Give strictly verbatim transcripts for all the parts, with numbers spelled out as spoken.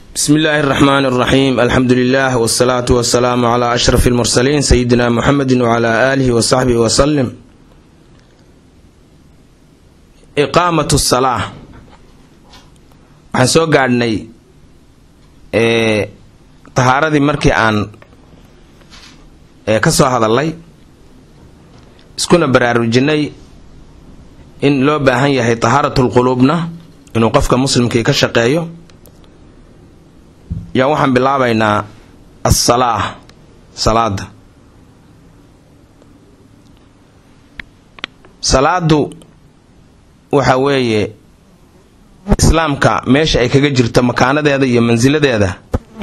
بسم الله الرحمن الرحيم. الحمد لله والصلاة والسلام على أشرف المرسلين سيدنا محمد وعلى آله وصحبه وسلم. إقامة الصلاة waxaan soo gaadhnay ee tahaaradii markii aan ee ka soo hadalay iskuna baraarujinay in loo baahan yahay tahaaratul qulubna inuu qofka muslimkii ka shaqeeyo. yaa waxaan bilaabaynaa as-salaah salaada. salaadu waxa weeye islaamka meesha ay kaga jirto makaanadeeda iyo manziladeeda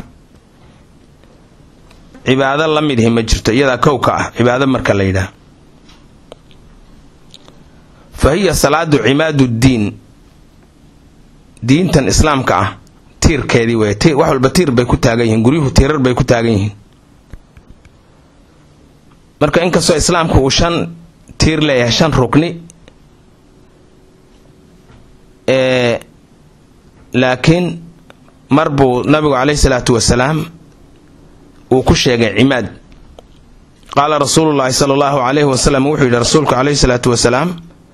cibaado la mid ah ma jirto iyada kowka ah cibaado marka la yiraahdo. fahiya salaadu cimaadu diin diintan islaamka ah tiirkeedii way wax walba tiir bay ku taagan yihiin guriyuhu tiirar bay ku taagan yihiin. marka in kasto islaamku uu shan tiir leeyahay shan rukni ee laakiin marbu nabigu alayhi salaatu wasalaam uu ku sheegay cimaad. qaala rasuulullaahi sallallahu alayhi wasallam wuxuu yidhi rasuulku alayhi salaatu wasalaam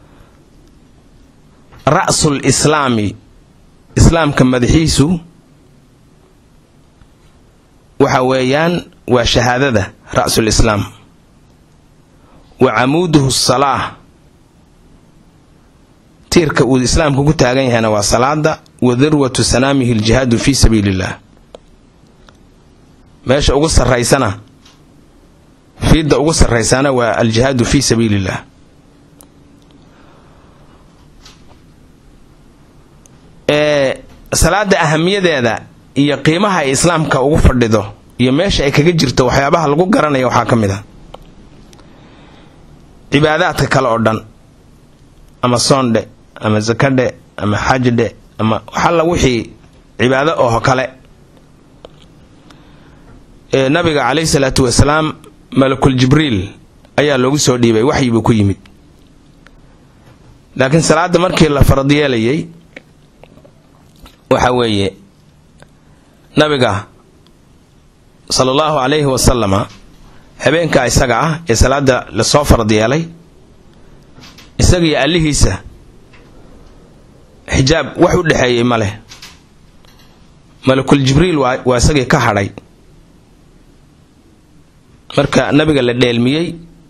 ra'sul islaami islaamka madaxiisu waxa weeyaan waa shahaadada ra'sul islaam wa amuduhu as-salaah tiirka uu islaamku ku taagan yahay waa salaada wa dirwatu sanamihi al-jihad fi sabilillah. meesha ugu sareysana fiida ugu sareysana waa al-jihad fi sabilillah. ee salaada ahamiyadeeda iyo qiimaha ay islaamka ugu fadhido iyo meesha ay kaga jirto waxyaabaha lagu garanayo waxa kamid ah cibaadaadka kale oo dhan ama soonde ama zakade ama xajde ama waxa la wixii cibaado oo kale ee nabiga kaleey salaatu wasalaam malakul jibriil ayaa loogu soo dhiibay waxyi buu ku yimid. laakiin salaada markii la fardiyeelayay waxa weeye nabiga sallallahu alayhi wasallama habeenka isaga ah ee salaada la soo fardiyeelay isaga iyo alihiisa xijaab wax u dhaxeeyay male. malakul jibriil waa isaga ka hadhay marka nabiga la dheelmiyay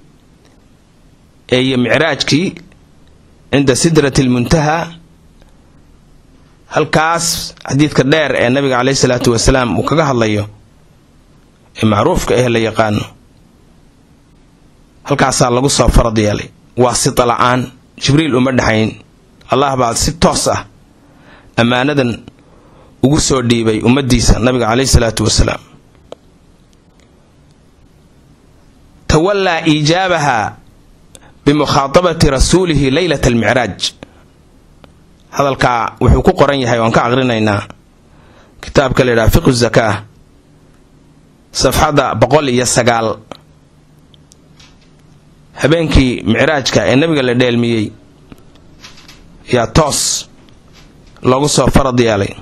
ee mi'raajkii inda sidratil muntaha. halkaas xadiidka dheer ee nabiga kaleey salaatu wasalaam uu kaga hadlayo ee macruufka ah la yaqaan halkaas lagu soo fardiyeelay waasita la'aan jibriil uma dhaxayn. allah baa si toos ah amaanadan ugu soo dhiibay ummadiisa nabiga kaleey salaatu wasalaam. tawalla ijabaha bimukhatabati rasuulihi laylat al-mi'raaj. hadalka wuxuu ku qoran yahay waan ka aqrinaynaa kitaabka leeyahay fiqh az-zakaah safxada boqol iyo sagaal. habeenkii mi'raajka ee nabiga la dheelmiyay yaa toos loogu soo fardiyeelay.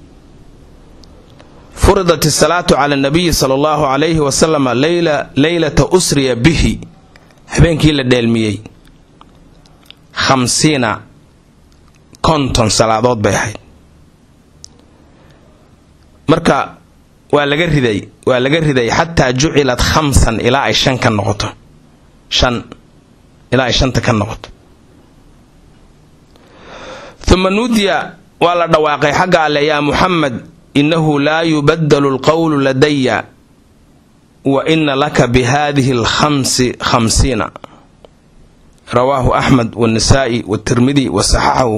furidat as-salaatu ala an-nabiy sallallahu alayhi wa sallam layla laylata usriya bihi. habeenkii la dheelmiyay khamsiina konton salaadood bay ahayd. marka waa laga riday waa laga riday hatta ju'ilat khamsan ilaa ay shan ka noqoto shan ilaa ay shanta ka noqoto. thumma nudiya wala dhawaaqay xaga alle ya muhammad innahu la yubaddalu al-qawlu ladayya wa inna laka bihadhihi al-khamsi khamsina. rawahu ahmad wa an-nasa'i wa at-tirmidhi wa sahahahu.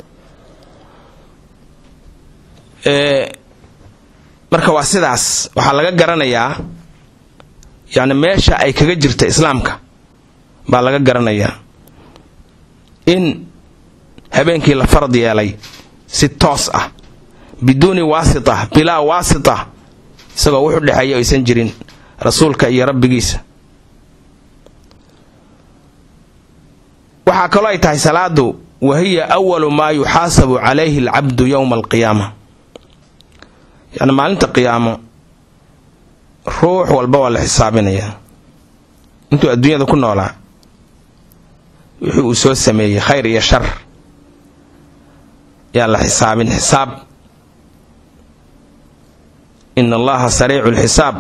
ee marka waa sidaas waxa laga garanayaa yaani meesha ay kaga jirto islaamka baa laga garanayaa in habeenkii la farad yeelay si toos ah biduni wasita bila wasita isagoo wuxuu dhaxeeyay aysan jirin rasuulka iyo rabbigiisa. waxa kale ay tahay salaadu wahiya awwalu ma yuhasabu alayhi al-'abdu yawm al-qiyamah. يعني maalinta qiyaamo ruux walba waa la xisaabinaya intuu adduunyada ku noolaa wixii uu soo sameeyay khayr iyo shar yaa la xisaabin xisaab inna allaha sariicul xisaab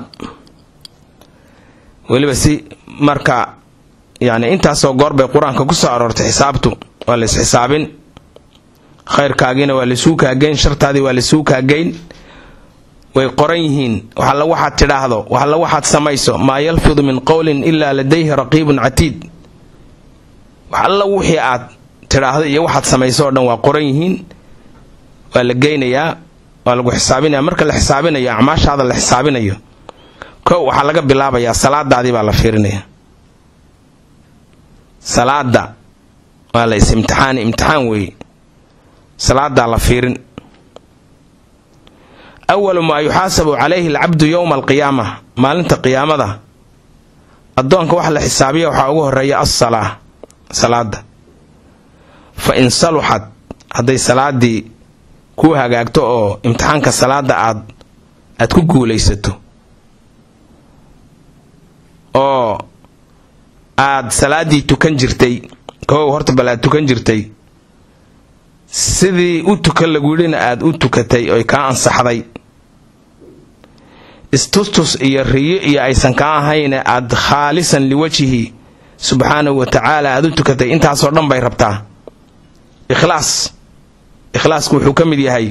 waliba si marka yani intaasoo goor bay qur-aanka ku soo aroortay xisaabtu waa la isxisaabin khayrkaagiina waa laisuu kaagayn shartaadii waa laisuu kaagayn way qoran yihiin wax alla waxaad tidhaahdo wax alla waxaad samayso maa yalfidu min qowlin ilaa ladayhi raqiibun catiid wax alla wixii aad tidhaahdo iyo waxaad samayso oo dhan waa qoran yihiin waa la geynayaa waa lagu xisaabinaya marka la xisaabinayo acmaashaada la xisaabinayo kow waxaa laga bilaabayaa salaadaadii baa la fiirinaya salaada waa la is-imtixaan imtixaan weeye salaadaa la fiirin أول ما يحاسب عليه العبد يوم القيامة maalinta qiyaamada adoonka wax la xisaabiyo waxa ugu horeeya as-salaah salaada fa in saluhat haday salaadii ku hagaagto oo imtixaanka salaada aad aad ku guuleysato oo aad salaadii tukan jirtay koow horta bal aad tukan jirtay sidii u tukan lagu yidhina aad u tukatay oo ka ansaxday istustus iyo riyo iyo aysan ka ahayn aad khaalisan liwajhihi subhanahu wa ta'ala aad u tukatay intaas oo dhan bay rabtaa ikhlaas ikhlaasku wuxuu kamid yahay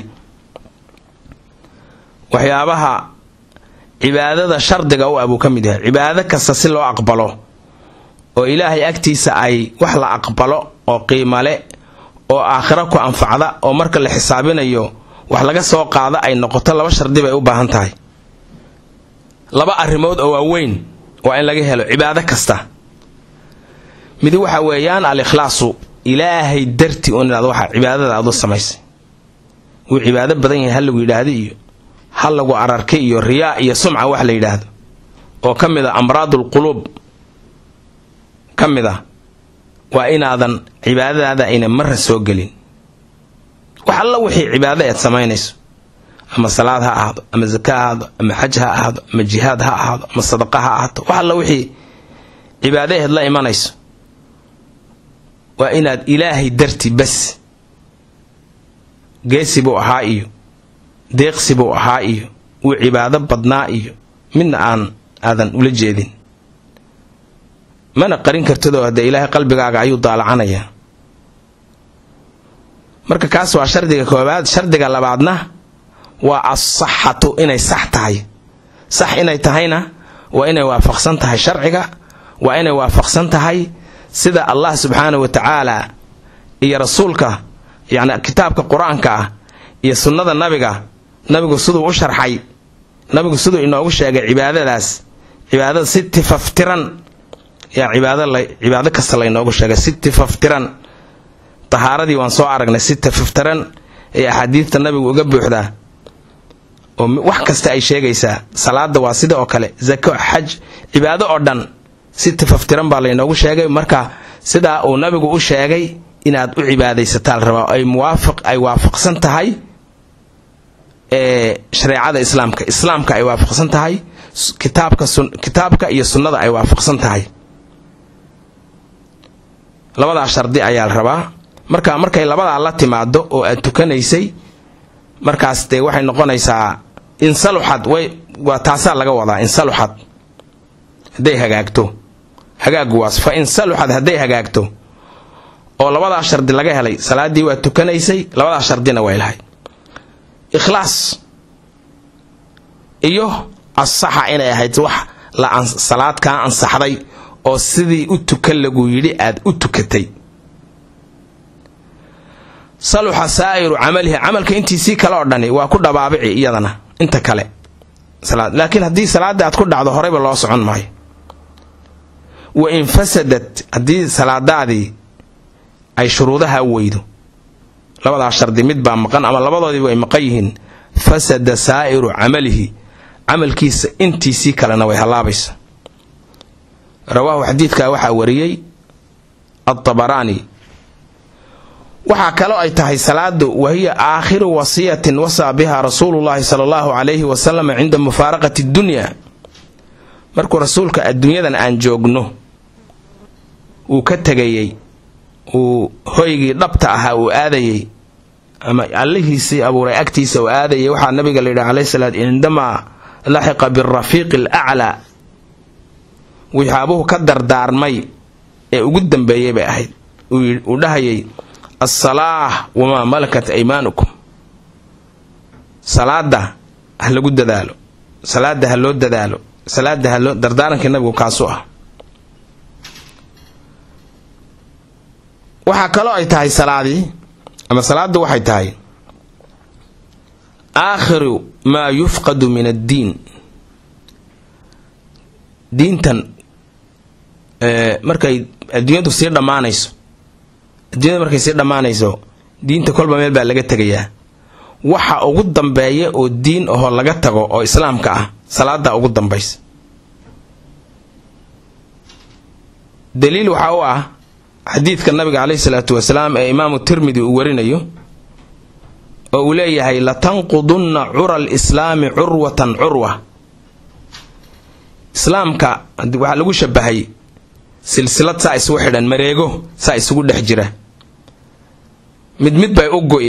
waxyaabaha cibaadada shardiga oo abu kamid yahay cibaado kasta si loo aqbalo oo ilaahay agtiisa ay wax la aqbalo oo qiimo leh oo aakhira ku anfacda oo marka la xisaabinayo wax laga soo qaado ay noqoto laba shardi bay u baahan tahay laba arrimood oo waaweyn waa in laga helo cibaado kasta mid waxa weeyaan al-ikhlaasu ilaahay darti oo inaad waxa cibaadada aad u samaysay uu cibaado badan yahay hal lagu yiraahdo iyo hal lagu ararkay iyo riyaa iyo sumca wax la yiraahdo oo kamida amraadul qulub kamida waa inaadan cibaadadaada ina mar soo galin wax alla wixii cibaado aad samaynayso ama salaad ha ahaado ama zakaa ha ahaado ama xaj ha ahaado ama jihaad ha ahaado ama sadaqa ha ahaato wax alla wixii cibaado aad la imanayso waa inaad ilaahay darti bas geesibu ahaa iyo deeqsibu ahaa iyo uu cibaado badnaa iyo midna aan aadan ula jeedin mana qarin kartado hada ilaahay qalbigaaga ayuu daalacanaya marka kaas waa shardiga koobaad shardiga labaadna waa as-sahhatu inay sax tahay sax inay tahayna waa inay waafaqsan tahay sharciga waa inay waafaqsan tahay sida Allah subhanahu wa ta'ala iyo rasuulka yaani kitaabka quraanka ah iyo sunnada nabiga nabigu sidoo u sharxay nabigu sidoo inoogu sheegay cibaadadaas cibaadada si tifaftiran ya cibaado la cibaado kasta la inoogu sheegay si tifaftiran tahaaradii waan soo aragnay si tifaftiran ee ahadiithta nabigu uga buuxdaa oo wax kasta ay sheegaysaa salaada waa sida oo kale zaka hajj cibaado oo dhan si tifaftiran baa la inoogu sheegay marka sida uu nabigu u sheegay inaad u cibaadaysataa rabaa ay muwaafiq ay waafaqsan tahay ee shariicada islaamka islaamka ay waafaqsan tahay kitaabka kitaabka iyo sunnada ay waafaqsan tahay labada shardi ayaa la rabaa marka markay labada la timaado oo aad tukanaysay markaas de waxay noqonaysaa in saluhad way waa taasa laga wadaa in saluhad haday hagaagto hagaagu waas fa in saluhad haday hagaagto oo labada shardi laga helay salaadii waa tukanaysay labada shardina way lahayd ikhlaas iyo as-saha inay ahayd wax la salaad ka ansaxday oo sidii u tukan lagu yiri aad u tukatay saluha saa'iru amalihi amalka intii si kala oo dhani waa ku dabaabici iyadana inta kale salaad laakiin hadii salaada aad ku dhacdo horeyba loo socon maayo wa in fasadat hadii salaadaadii ay shuruudaha weydo labada shardi mid baa maqan ama labadoodii way maqan yihiin fasada saa'iru amalihi amalkiisa intii si kalena way halaabaysa رواه حديثك وحا وريي الطبراني waxaa kaloo ay tahay salaadu wahiya aakhiru wasiyatin wasaa biha rasuulullaahi sala allahu calayhi wasalam cinda mufaaraqati dunya markuu rasuulka adduunyadan aan joogno uu ka tegayey uu hoygii dhabta ahaa uu aadayey ama allihiisii abuuray agtiisa uu aadayay waxaa nabiga la yidhaha calayhi salaat cindamaa laxiqa birafiiqi alaclaa wixaabuhu ka dardaarmay ee ugu dambeeyey bay ahayd uu dhahayay assalaah wamaa malakat aymaanukum salaada ha lagu dadaalo salaada ha loo dadaalo salaada ha loo dardaarankii nabigu kaasu ah waxaa kaloo ay tahay salaadii ama salaadu waxay tahay aakhiru maa yufqadu min addiin diintan markay adduunyadu sii dhammaanayso adduunyada markay sii dhammaanayso diinta kolba meel baa laga tegayaa waxa ugu dambeeya oo diin ahoo laga tago oo islaamka ah salaada ugu dambaysa daliil waxa u ah xadiidka nabiga calayhi salaatu wasalaam ee imaamu tirmidi uu warinayo oo uu leeyahay latanqudunna cura alislaami curwatan curwa islaamka waxaa lagu shabahay silsilad saa isugu xidhan mareego saa isugu dhex jira mid mid bay u go'i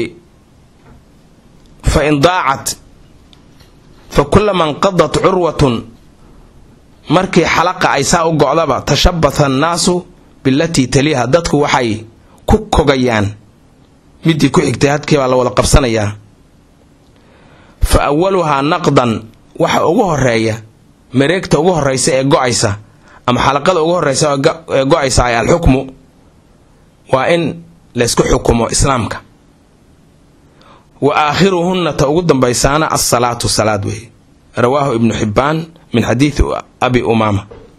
fa in daacat fa kullama inqadat curwatun markii xalaqa ay saa u go'daba tashabbatha annaasu bilatii taliiha dadku waxay ku kogayaan midii ku xigtay hadkii baa la wada qabsanayaa fa awaluhaa naqdan waxa ugu horeeya mareegta ugu horeysa ee go'aysa ama xalaqada ugu horeysa ee go'aysa ay alxukmu waa in laysku xukumo islaamka wa aakhiruhunna ta ugu dambaysaana as-salaatu salaad wey rawaahu ibnu xibbaan min xadiidi abi umaama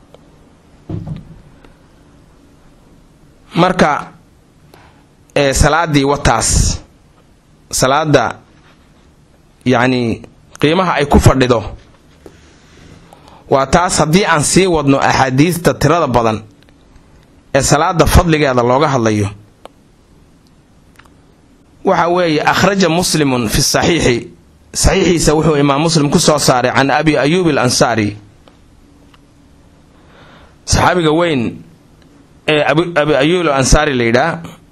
marka ee salaadii wataas salaada yacni qiimaha ay ku fadhido waa taas haddii aan sii wadno axaadiista tirada badan ee salaada fadligeeda looga hadlayo waxa weeye akhraja muslimun fi saxiixi saxiixiisa wuxuu imaam muslim ku soo saaray can abi ayuub al-ansaari saxaabiga weyn ee abi ayuub al-ansaari la yidhaah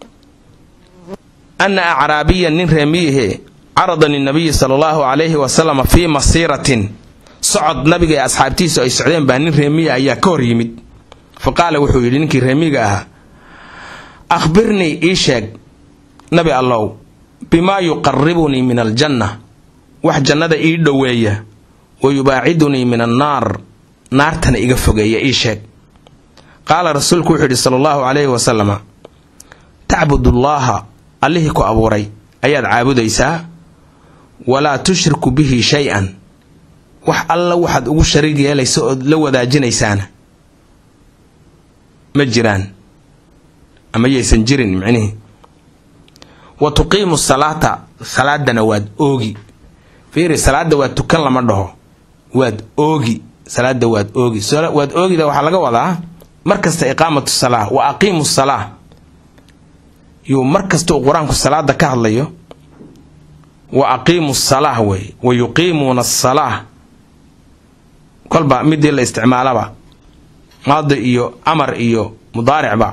ana acraabiyan nin reemiyihe carada linabiyi sala allahu calayhi wasalam fii masiiratin socod nabiga ee asxaabtiisu ay socdeen baa nin reemiya ayaa ka hor yimid fa qaala wuxuu yidhi ninkii reemiga ahaa akhbirnii ii sheeg nabi allow bimaa yuqaribunii min aljanna wax jannada ii dhoweeya wa yubaacidunii min annaar naartana iga fogeeya ii sheeg qaala rasuulku wuxuu yidhi sala allahu calayhi wasalama tacbudullaaha allihii ku abuuray ayaad caabudaysaa walaa tushriku bihi shay-an wax alla waxaad ugu shariig yeelaysa ood la wadaajinaysaana ma jiraan ama yaysan jirin micnihii wa tuqiimu salaata salaadana waad oogi fiiri salaada waad tukan lama dhaho waad oogi salaada waad oogi waad oogida waxaa laga wadaa mar kasta iqaamatu salaa wa aqiimu salaa yuu mar kasta uu qur-aanku salaada ka hadlayo wa aqiimu salaa wey wa yuqiimuuna asalaa kolba midii la isticmaalaba maadi iyo amar iyo mudaaricba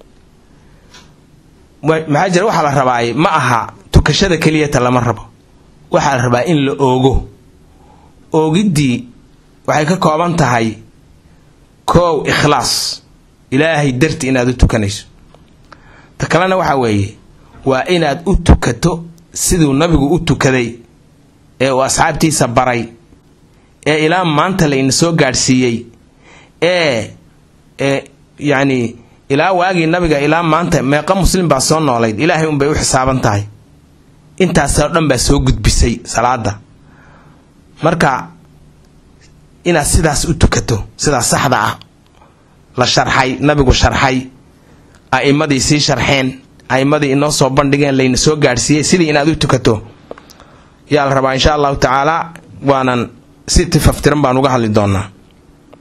maxaa jira waxaa la rabaay ma aha tukashada keliyata lama rabo waxaa la rabaa in la oogo oogiddii waxay ka kooban tahay koow ikhlaas ilaahay darti inaad u tukanayso ta kalena waxaa weeye waa inaad u tukato siduu nabigu u tukaday ee uu asxaabtiisa baray ee ilaa maanta layna soo gaadhsiiyey ee ee yacni ilaa waagii nabiga ilaa maanta meeqa muslim baa soo noolayd ilaahay unbay u xisaaban tahay intaasoo dhan baa soo gudbisay salaada marka inaad sidaas u tukato sidaas saxda ah la sharxay nabigu sharxay a'immadii sii sharxeen a'immadii inoo soo bandhigeen layna soo gaadhsiiyey sidii inaad u tukato yaa la rabaa insha allahu tacaala waanan si tifaftiran baan uga hadli doonaa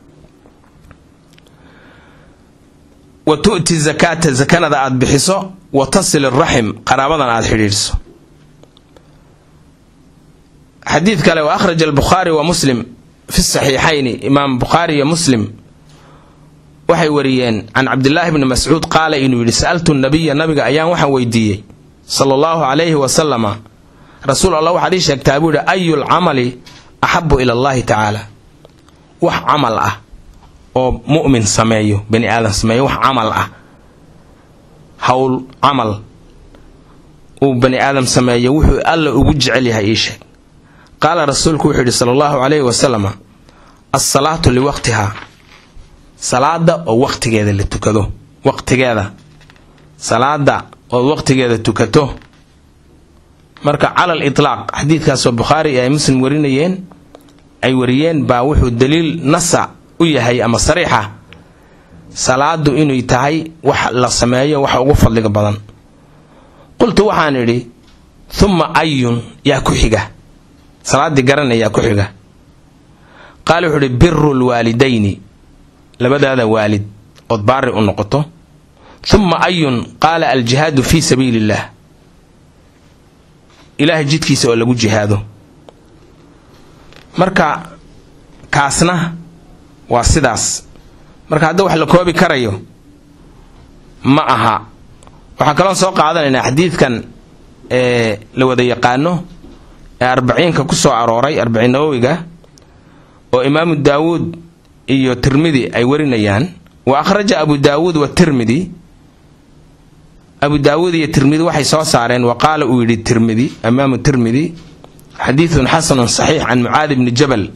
wa tu'ti zakaata zakanada aad bixiso وتصل الرحم قرابة عاد حريرس. حديث قال وأخرج البخاري ومسلم في الصحيحين إمام بخاري ومسلم وحي وريان عن عبد الله بن مسعود قال إنه سألت النبي النبي أيام وحي ويدي صلى الله عليه وسلم رسول الله وحديث كتابه أي العمل أحب إلى الله تعالى وح عمل أه أو مؤمن سمايه بني آدم سمايه وح عمل أه حول عمل وبني آدم سمايه وحي ألا أوجع عليها إيش قال رسولك وحي صلى الله عليه وسلم الصلاة لوقتها صلاة أو وقت جاذا اللي تكده وقت جاذا صلاة أو وقت جاذا تكته مركع على الإطلاق حديث كاس البخاري أي مسلم ورينيين أي وريين باوحوا الدليل نصع وياهي أما صريحة صلاة إنه يتهي وح للسماية وح وقف لك بدن قلت وحانري ثم أي يا كحجة صلاة دي قرن يا كحجة قالوا حري بر الوالدين لبدا هذا والد أضبار النقطة ثم أي قال الجهاد في سبيل الله إله جيد كيسا ولا قد جهاده مركا كاسنا واسداس مركا هذا وحلا كوابي كريو معها وحكالون سوق هذا لأن حديث كان إيه لو ذا يقانه أربعين ككسو عروري أربعين نوويقة وإمام داود إيو ترمذي أي ورينيان وأخرج أبو داود والترمذي أبو داود يترمذي وحي صارين وقال أولي الترمذي أمام الترمذي حديث حسن صحيح عن معاذ بن جبل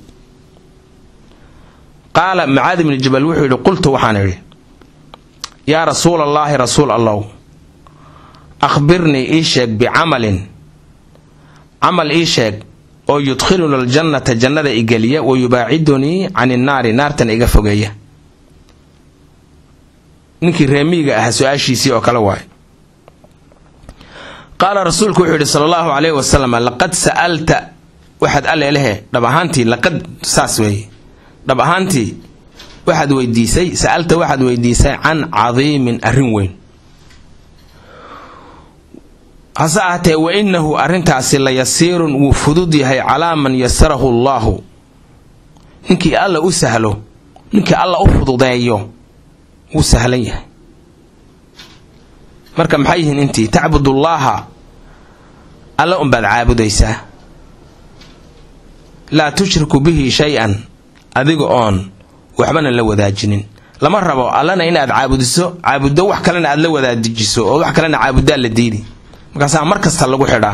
قال معاذ بن جبل وحي قلت وحانري يا رسول الله رسول الله أخبرني إيشك بعمل عمل إيشك أو يدخلنا الجنة جنة إيجالية ويباعدني عن النار نار تنقى فوقية نكي رميقة أحسواشي سي أو كلاواي قال رسولك وحيد صلى الله عليه وسلم لقد سألت واحد قال له دبهانتي لقد ساسوي دبهانتي واحد ويديسي سألت واحد ويديسي عن عظيم أرنوين هسأته وإنه أرنتاسي لا يسير وفدودي هي على من يسره الله نكي الله أسهله نكي الله أفضوديه وسهليه marka maxay yihiin intii ta'budullaha alla um bad caabudaysa la tushriku bihi shay'an adiga oon waxbana la wadaajinin lama rabo allana inaad caabudiso caabudo wax kale aad la wadaajiso oo wax kale caabudaa la diidi markaas markasta lagu xidhaa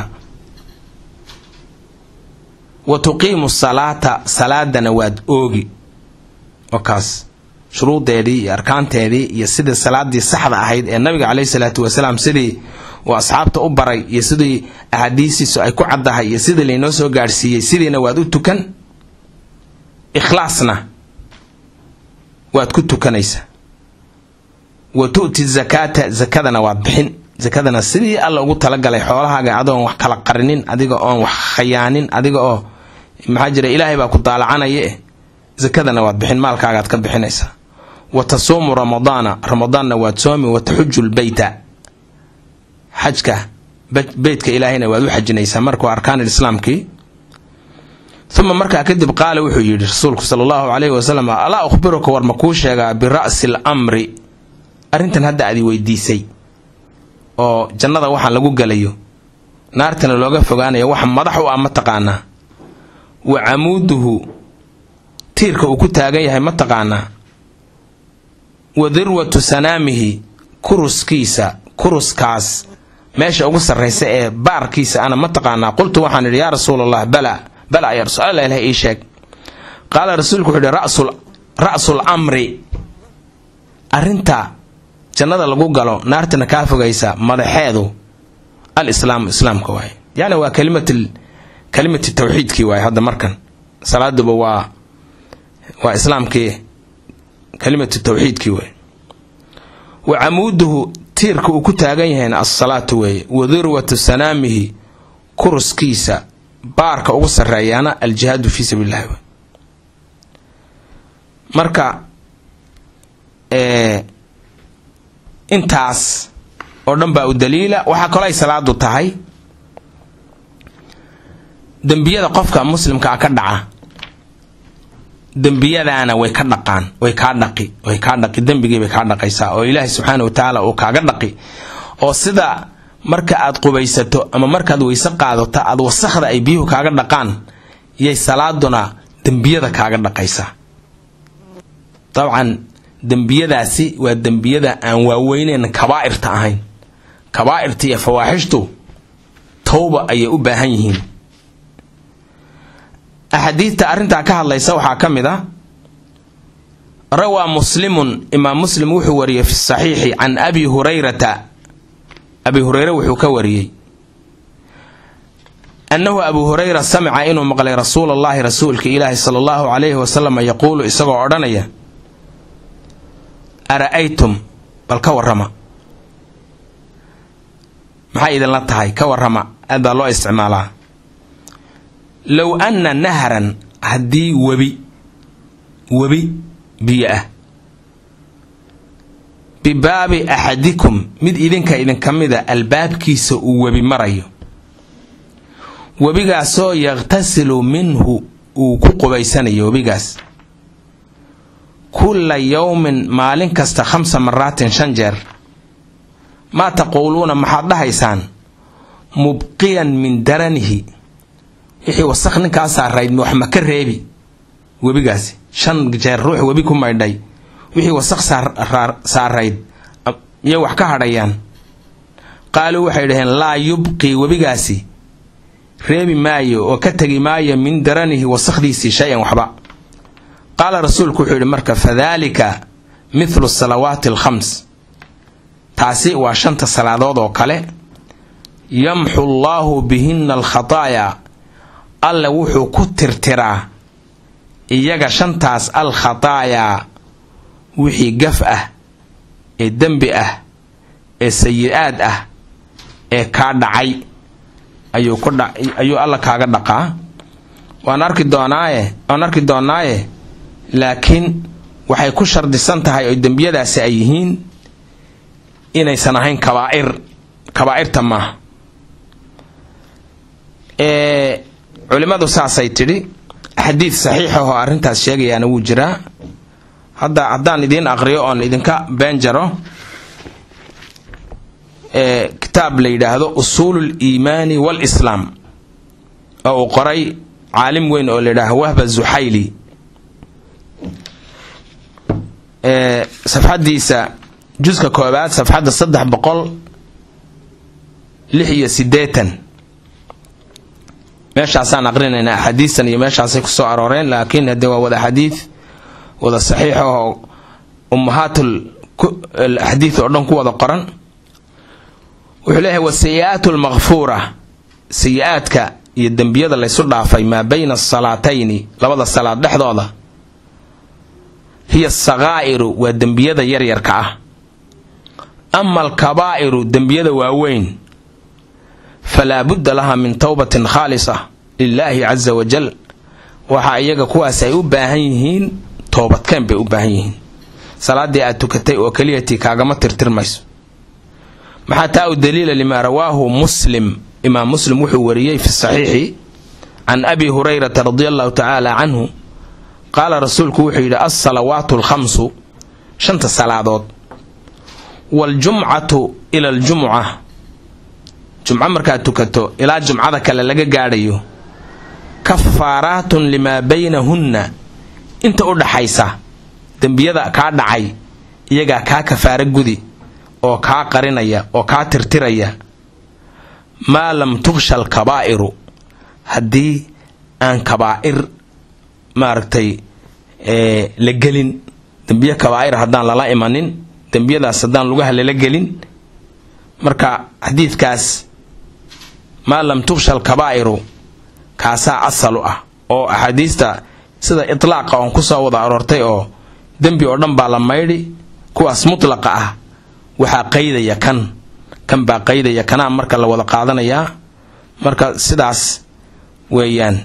wa tuqiimu salata salaadana waad oogi wakaas shuruudeedii iyo arkaanteedii iyo sida salaadii saxda ahayd ee nabiga kaleey salaatu wasalaam sidii oo asxaabta u baray iyo sidii ahadiisiisu ay ku cadahay iyo sidii leeno soo gaarsiiyay sidiina waad u tukan ikhlaasna waad ku tukanaysa wa tu'ti zakata zakadana waad bixin zakadana sidii alla ugu tala galay xoolahaaga adoon wax kala qarinin adiga oon wax khayaanin adiga oo maxaa jira ilaahay baa ku daalacanaya zakadana waad bixin maalkaaga aad ka bixinaysa وتصوم رمضان رمضان وتصوم وتحج البيت حجك بيتك إلهنا وذو حجنيسا مركو أركان الإسلام كي ثم مركا كذب قال وحي رسولك صلى الله عليه وسلم ألا أخبرك ورمكوش برأس الأمر أرنتن هدا أدي ويديسي أو جنة وحن لقو قليو نارتنا لوغا فقانا يوحن مضحو أما تقانا وعموده تيرك وكتا أغيها ما تقانا وذروة سنامه كروس كيسا كروس كاس ماشي أقصر رئيسة بار كيسا أنا متقانا قلت وحن يا رسول الله بلا بلا يا رسول الله إله إيشك قال رسولك رأس رأس الأمر أرنتا جنة لقو قالوا نارتنا كافو قيسا مدحيدو الإسلام إسلام كواي يعني هو كلمة ال... كلمة التوحيد كواي هذا مركن صلاة دبوا وإسلام كي كلمة التوحيد كوي وعموده تيرك وكتاغين الصلاة وي وذروة سنامه كرس كيسا بارك أغسر رأيانا الجهاد في سبيل الله مركا إيه انتاس oo dhan baa u daliila. waxa kale ay salaadu tahay dambiyada qofka muslimka ka dhaca, dambiyadaana way ka dhaqaan, way ka dhaqi way ka dhaqi dambigii bay ka dhaqaysaa oo Ilaahay subhanahu wa ta'ala uu kaaga dhaqi. oo sida marka aad qubaysato ama markaad weyse qaadato aad wasakhda ay biyuhu kaaga dhaqaan yay salaaduna dambiyada kaaga dhaqaysaa. طبعا dambiyadaasi waa dambiyada aan waaweyneen kabaa'irta ahayn. kabaa'irta iyo fawaaxishtu tawba ay u baahan yihiin. أحاديث أرنتا كهلا يسوحا كمذا روى مسلم إمام مسلم وحوري في الصحيح عن أبي هريرة أبي هريرة وحكوري أنه أبو هريرة سمع إنه مقال رسول الله رسولك إله صلى الله عليه وسلم يقول إسقى عرنيا أرأيتم بالكورما ما إذا لا تهاي كورما هذا الله استعمالها لو أن نهرا هدي وبي وبي بيئة بباب أحدكم مد إذن كإذن كمذا الباب كيس وبي مريو وبيقاس يغتسل منه وكقبيساني وبيقاس كل يوم مالين كست خمس مرات شنجر ما تقولون محضها يسان مبقيا من درنه wixii wasakh ninka saarayd wax ma ka reebi webigaasi shan jeer ruux webi ku maydhay wixii wasakh saarayd iyo wax ka hadhayaan qaalu waxay dhaheen la yubqi webigaasi reebi maayo oo ka tagi maayo min daranihi wasakhdiisi shay waxba. qaala rasuulku wuxuu yiri marka fadhalika mithlu salawaati al-khams, taasi waa shanta salaadood oo kale yamhu Allahu bihinna al-khataaya, alla wuxuu ku tirtiraa iyaga shantaas al-khataaya wixii gaf ah ee dambi ah ee sayi'aad ah ee ka dhacay ayuu ku dhacay ayuu alla kaaga dhaqaa. waan arki doonaaye waan arki doonaaye laakiin waxay ku shardisan tahay oo dambiyadaasi ay yihiin inaysan ahayn kabaa'ir kabaa'irta ma ee culimadu saasay tiri. xadiid saxiix ah oo arintaas sheegayana wuu jiraa. hadda haddaan idin aqriyo oon idinka been jaro ee kitaab la yidhaahdo usuulul iimaani wal islaam oo uu qoray caalim weyn oo la yidhaahdo wahba zuhayli. ee safxadiisa juzka koobaad safxada saddex boqol lix iyo siddeetan meeshaasaan aqrinayna axaadiistan iyo meeshaasay ku soo arooreen, laakiin hadda waa wada xadiid wada saxiix oo ummahatul xadiid oo dhan ku wada qoran. wuxuu leeyahay wasiyatul maghfura, siyaadka iyo dambiyada la isu dhaafay ma bayna as-salaatayni, labada salaad dhexdooda, hiya as-sagaa'iru wa dambiyada yar yarka ah. amma al-kabaa'iru dambiyada waaweyn فلا بد لها من توبة خالصة لله عز وجل. waxa iyaga kuwaas ay u baahan yihiin toobad kan bay u baahan yihiin. salaadii aad tukatay oo kaliyati kaagama tirtirmayso. maxaa taa u daliila lima rawaahu muslim, imaam muslim wuxuu wariyay fi saxiixi can abi hurayra radiyallahu ta'ala anhu qaala rasuulku wuxuu yiri as-salawaatu al-khamsu, shanta salaadood, wal jum'atu ila al-jum'ah, jumca markaad tukato ilaa jumcada kale laga gaadhayo, kafaaraatun lima baynahunna, inta u dhaxaysa dambiyada kaa dhacay iyaga kaa kafaara gudi oo kaa qarinaya oo kaa tirtiraya. maa lam tubshal kabaa'iru, haddii aan kabaa'ir maaragtay ee la gelin, dambiye kabaa'ir haddaan lala imanin, dambiyadaas haddaan lugaha lala gelin. marka xadiidkaas ما لم تبشل كبائر كاسا أصل أه أو أحاديثة سيدا إطلاق أو كسا وضع أرورتي أو دنبي أو دنبا لما يري كواس مطلق أه وحا قيدة يكن كم با قيدة يكنا مركا لوضع قادنا يا مركا سيداس ويان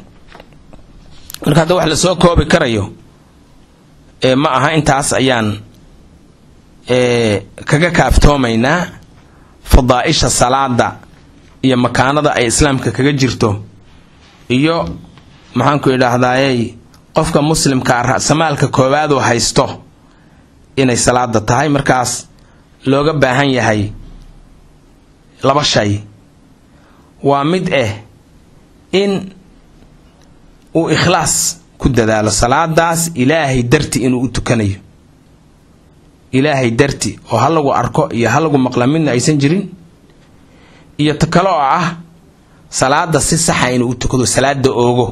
مركا دو وحل سوى كوبي كريو إيه ما أها انتاس أيان إيه كاكا كافتومينا fadaa'isha salaada iyo makaanada ay islaamka kaga jirto iyo maxaan ku idhaahdayay qofka muslimka ra'samaalka koowaad oo haysto inay salaada tahay markaas looga baahan yahay laba shay waa mid eh in uu ikhlaas ku dadaalo salaadaas ilaahay darti inuu u tukanayo ilaahay darti oo hal lagu arko iyo hal lagu maqla midna aysan jirin iyo takalo ah salaada si sax ah inuu u tukado salaada oogo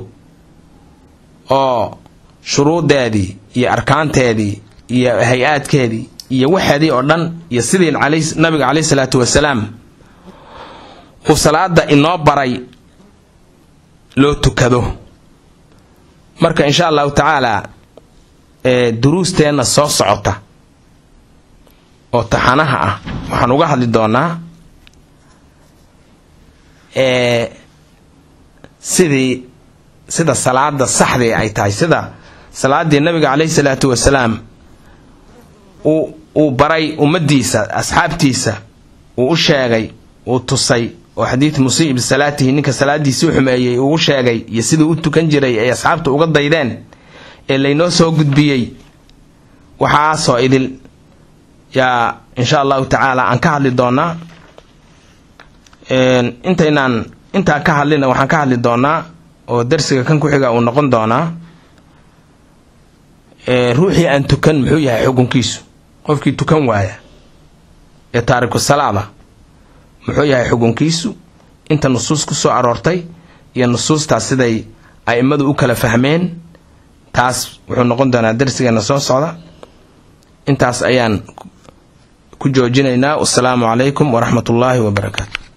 oo shuruudeedii iyo arkaanteedii iyo hay-aadkeedii iyo waxeedii oo dhan iyo sidii nabiga calayhi salaatu wasalaam uu salaada inoo baray loo tukado. marka insha allahu tacaala ee duruusteena soo socota oo taxanaha ah waxaan uga hadli doonaa ee sidii sida salaada saxda ay tahay sida salaadii nabiga calayhi salaatu wasalaam uu uu baray ummadiisa asxaabtiisa uu u sheegay uu tusay oo xadiis musiib salaatihi ninka salaadiisa u xumeeyay uu sheegay iyo sidoo u tukan jiray ay asxaabtu uga daydeen ee leeynoo soo gudbiyay waxa soo idil ya insha Allah ta'ala aan ka hadli doonaa een intaynaan inta ka hadlina waxaan ka hadli doonaa oo darsiga kan ku xiga uu noqon doonaa ee ruuxii aan tukan muxuu yahay xukunkiisu qofkii tukan waaya ee taariku salaada muxuu yahay xukunkiisu inta nusuus ku soo aroortay iyo nusuusta siday aimadu u kala fahmeen taas wuxuu noqon doonaa darsigeena soo socda intaas ayaan ku joojinaynaa. Wassalaamu calaykum wa rahmatullaahi wa barakaatuh.